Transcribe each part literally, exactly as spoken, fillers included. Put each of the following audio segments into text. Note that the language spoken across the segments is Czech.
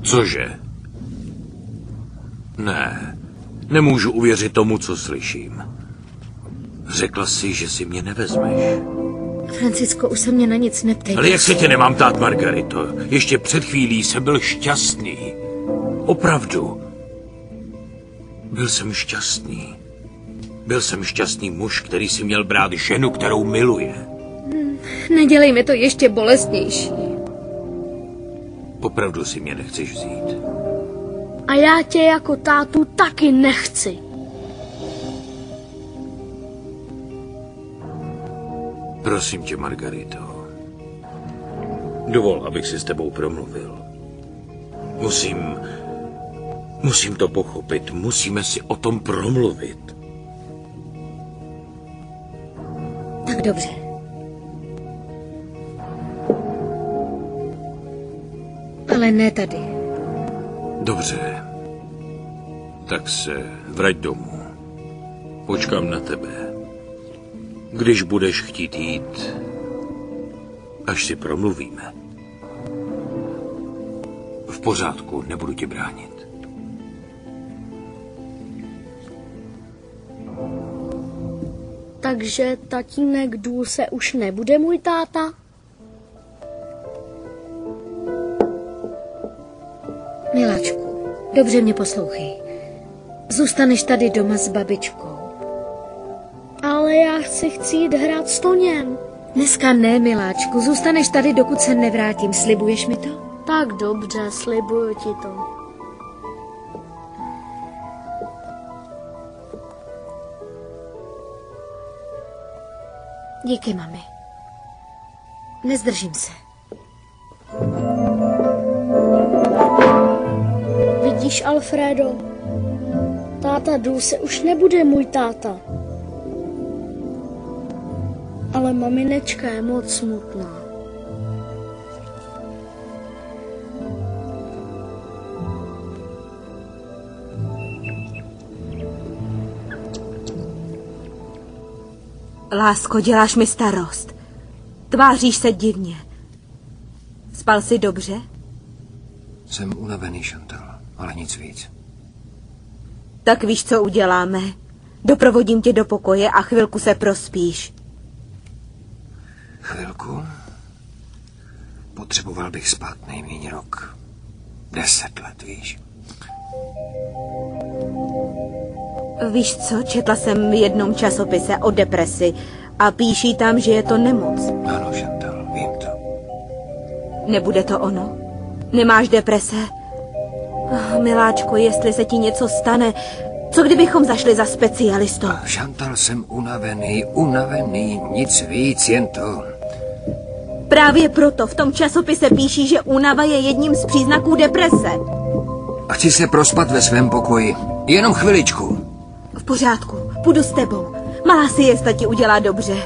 Cože? Ne, nemůžu uvěřit tomu, co slyším. Řekla jsi, že si mě nevezmeš. Francisko, už se mě na nic neptej. Ale jak se tě nemám ptát, Margarito? Ještě před chvílí jsem byl šťastný. Opravdu. Byl jsem šťastný. Byl jsem šťastný muž, který si měl brát ženu, kterou miluje. Nedělej mi to ještě bolestnější. Opravdu si mě nechceš vzít. A já tě jako tátu taky nechci. Prosím tě, Margarito. Dovol, abych si s tebou promluvil. Musím... Musím to pochopit. Musíme si o tom promluvit. Tak dobře. Ale ne tady. Dobře. Tak se vrať domů. Počkám na tebe. Když budeš chtít jít, až si promluvíme. V pořádku, nebudu ti bránit. Takže tatínek Důl se už nebude můj táta? Miláčku, dobře mě poslouchej. Zůstaneš tady doma s babičkou. Ale já si chci jít hrát s Toněm. Dneska ne, miláčku. Zůstaneš tady, dokud se nevrátím. Slibuješ mi to? Tak dobře, slibuju ti to. Díky, mami. Nezdržím se. Vidíš, Alfredo? Táta Důl se už nebude můj táta. Ale maminečka je moc smutná. Lásko, děláš mi starost. Tváříš se divně. Spal jsi dobře? Jsem unavený, Chantal, ale nic víc. Tak víš, co uděláme? Doprovodím tě do pokoje a chvilku se prospíš. Chvilku? Potřeboval bych spát nejméně rok. Deset let, víš. Víš co, četla jsem v jednom časopise o depresi a píší tam, že je to nemoc. Ano, Chantal, vím to. Nebude to ono? Nemáš deprese? Oh, miláčko, jestli se ti něco stane, co kdybychom zašli za specialistou? Chantal, jsem unavený, unavený, nic víc, jen to. Právě proto v tom časopise píší, že únava je jedním z příznaků deprese. A chci se prospat ve svém pokoji. Jenom chviličku. V pořádku, půjdu s tebou. Malá siesta ti udělá dobře.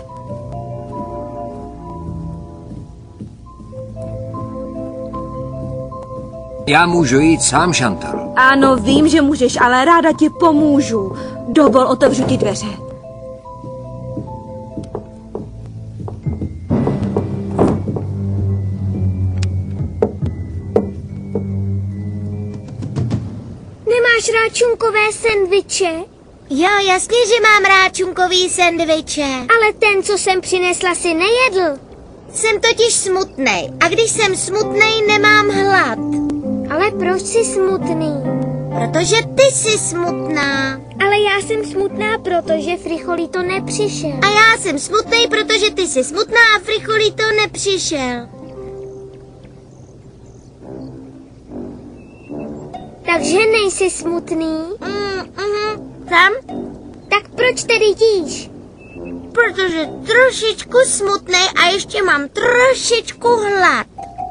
Já můžu jít sám, Chantal. Ano, vím, že můžeš, ale ráda ti pomůžu. Dovol, otevřu ti dveře. Nemáš ráčunkové sendviče? Jo, jasně, že mám ráčunkový sendviče. Ale ten, co jsem přinesla, si nejedl. Jsem totiž smutnej. A když jsem smutnej, nemám hlad. Ale proč jsi smutný? Protože ty jsi smutná. Ale já jsem smutná, protože Fricholito nepřišel. A já jsem smutnej, protože ty jsi smutná a Fricholito nepřišel. Takže nejsi smutný? Mm, mm, tam? Tak proč tady jdíš? Protože trošičku smutnej a ještě mám trošičku hlad.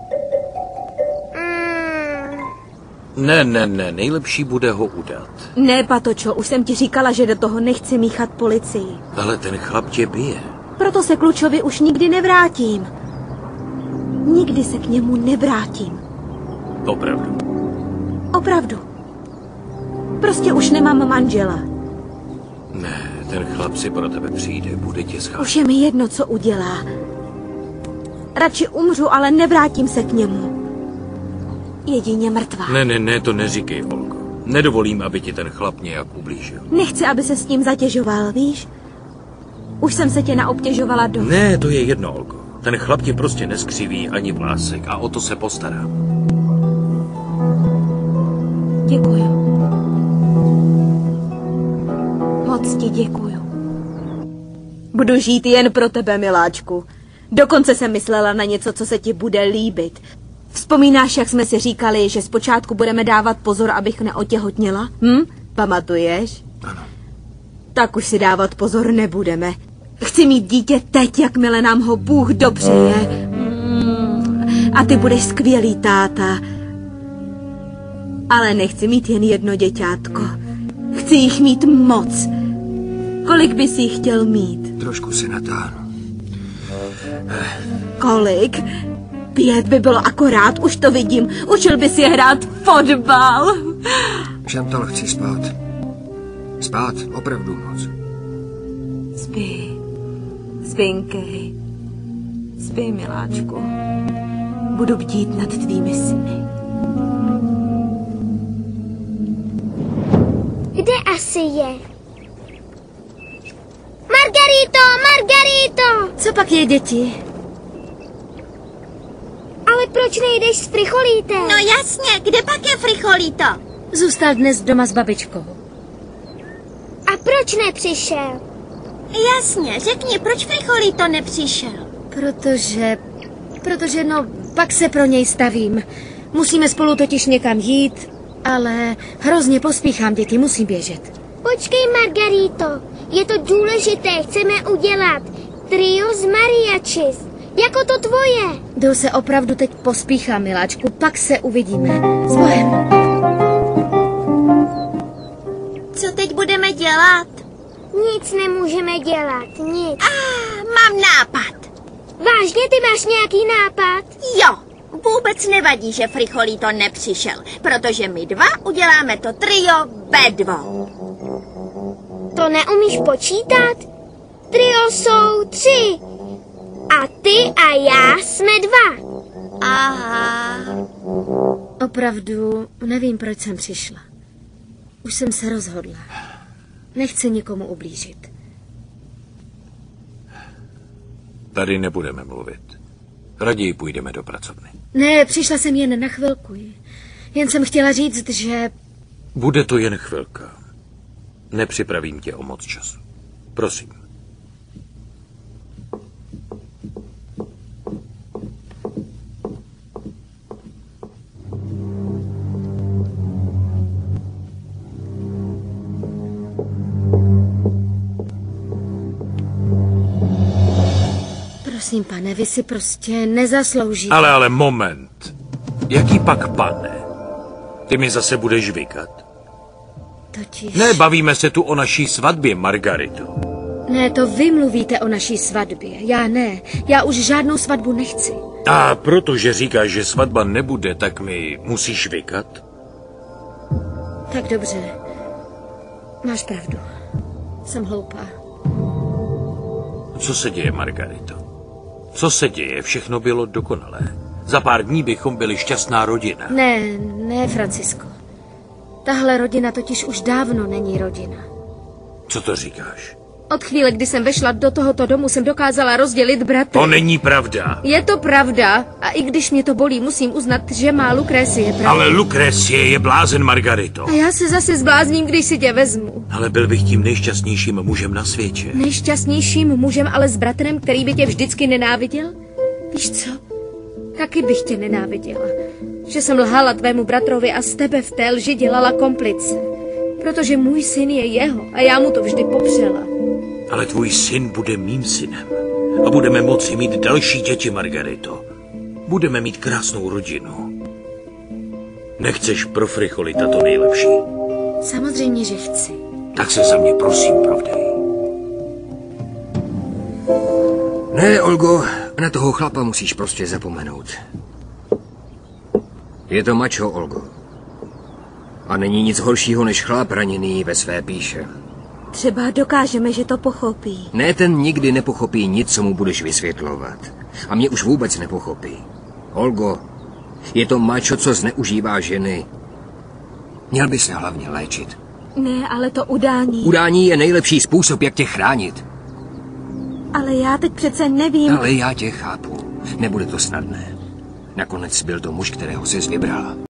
Mm. Ne, ne, ne, nejlepší bude ho udat. Ne, Patočo, už jsem ti říkala, že do toho nechci míchat policii. Ale ten chlap tě bije. Proto se Klučovi už nikdy nevrátím. Nikdy se k němu nevrátím. Opravdu. Opravdu. Prostě už nemám manžela. Ne, ten chlap si pro tebe přijde, bude tě scházet. Už je mi jedno, co udělá. Radši umřu, ale nevrátím se k němu. Jedině mrtvá. Ne, ne, ne, to neříkej, Olgo. Nedovolím, aby ti ten chlap nějak ublížil. Nechci, aby se s tím zatěžoval, víš? Už jsem se tě naobtěžovala do... Ne, to je jedno, Olgo. Ten chlap ti prostě neskřiví ani vlásek a o to se postarám. Děkuju. Moc ti děkuju. Budu žít jen pro tebe, miláčku. Dokonce jsem myslela na něco, co se ti bude líbit. Vzpomínáš, jak jsme si říkali, že zpočátku budeme dávat pozor, abych neotěhotněla? Hm? Pamatuješ? Ano. Tak už si dávat pozor nebudeme. Chci mít dítě teď, jakmile nám ho Bůh dobřeje. Mm. A ty budeš skvělý táta. Ale nechci mít jen jedno děťátko. Chci jich mít moc. Kolik bys jich chtěl mít? Trošku se natáhnu. Kolik? Pět by bylo akorát, už to vidím. Učil bys je hrát fotbal. Chantal, chci spát. Spát opravdu moc. Spí. Spinkej. Spí, miláčku. Budu bdít nad tvými syny. Kde asi je? Margarito, Margarito! Co pak je, děti? Ale proč nejdeš s Fricholítem? No jasně, kde pak je Fricholito? Zůstal dnes doma s babičkou. A proč nepřišel? Jasně, řekni, proč Fricholito nepřišel? Protože... Protože, no, pak se pro něj stavím. Musíme spolu totiž někam jít, ale hrozně pospíchám, děti, musím běžet. Počkej, Margarito, je to důležité, chceme udělat trio z mariachis, jako to tvoje. Jdu se opravdu teď pospíchám, miláčku, pak se uvidíme. S Bohem. Co teď budeme dělat? Nic nemůžeme dělat, nic. Ah, mám nápad. Vážně, ty máš nějaký nápad? Jo, vůbec nevadí, že Fricholito nepřišel, protože my dva uděláme to trio ve dvou. To neumíš počítat? Trio jsou tři. A ty a já jsme dva. Aha. Opravdu nevím, proč jsem přišla. Už jsem se rozhodla. Nechci nikomu ublížit. Tady nebudeme mluvit. Raději půjdeme do pracovny. Ne, přišla jsem jen na chvilku. Jen jsem chtěla říct, že... Bude to jen chvilka. Nepřipravím tě o moc času. Prosím. Prosím, pane, vy si prostě nezasloužíte. Ale, ale moment. Jaký pak pane? Ty mi zase budeš vykat? Totiž... Ne, bavíme se tu o naší svatbě, Margarito. Ne, to vy mluvíte o naší svatbě. Já ne. Já už žádnou svatbu nechci. A protože říkáš, že svatba nebude, tak mi musíš vykat? Tak dobře. Máš pravdu. Jsem hloupá. Co se děje, Margarito? Co se děje? Všechno bylo dokonalé. Za pár dní bychom byli šťastná rodina. Ne, ne, Francisko. Tahle rodina totiž už dávno není rodina. Co to říkáš? Od chvíle, kdy jsem vešla do tohoto domu, jsem dokázala rozdělit bratry. To není pravda. Je to pravda. A i když mě to bolí, musím uznat, že má Lucrécie pravdu. Ale Lucrécie je blázen, Margarito. A já se zase zblázním, když si tě vezmu. Ale byl bych tím nejšťastnějším mužem na světě. Nejšťastnějším mužem, ale s bratrem, který by tě vždycky nenáviděl? Víš co? Taky bych tě nenáviděla. Že jsem lhala tvému bratrovi a z tebe v té lži dělala komplice. Protože můj syn je jeho a já mu to vždy popřela. Ale tvůj syn bude mým synem. A budeme moci mít další děti, Margarito. Budeme mít krásnou rodinu. Nechceš pro Fricholita to nejlepší? Samozřejmě, že chci. Tak se za mě prosím provdej. Ne, Olgo, na toho chlapa musíš prostě zapomenout. Je to mačo, Olgo. A není nic horšího než chlap raněný ve své píše. Třeba dokážeme, že to pochopí. Ne, ten nikdy nepochopí nic, co mu budeš vysvětlovat. A mě už vůbec nepochopí. Olgo, Je to mačo, co zneužívá ženy. Měl by se hlavně léčit. Ne, ale to udání. Udání je nejlepší způsob, jak tě chránit. Ale já teď přece nevím. Ale já tě chápu. Nebude to snadné. Nakonec byl to muž, kterého jsi vybrala.